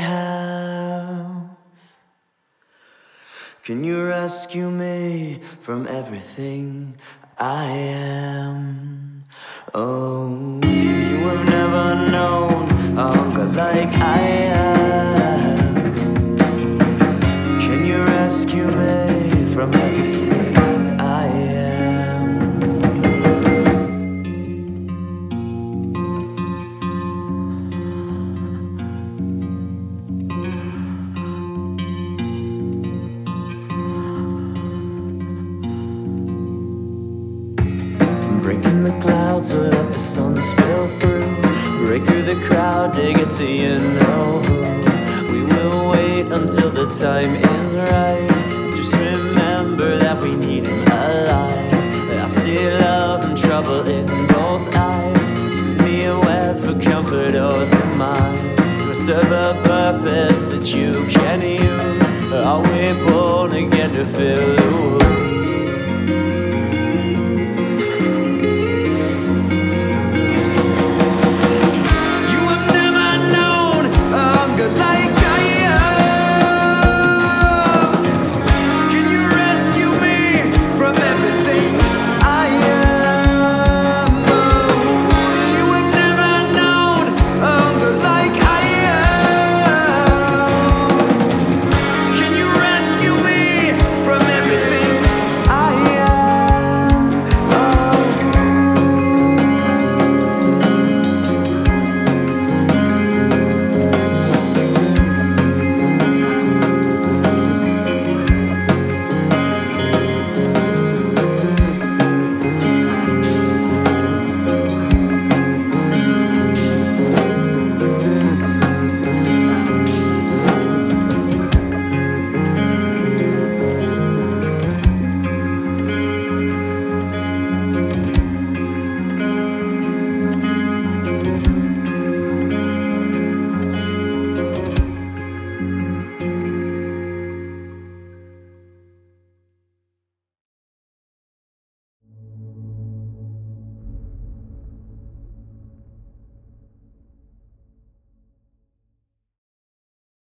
have. Can you rescue me from everything I am? Oh, you have never known a hunger like I have. Can you rescue me from everything I am? Breaking the clouds, so let the sun spill through. Break through the crowd to get to you know who. We will wait until the time is right. Just remember that we need him alive. I see love and trouble in both eyes. Spin me a web for comfort or demise. You serve a purpose that you can use. Are we born again to fill the wound?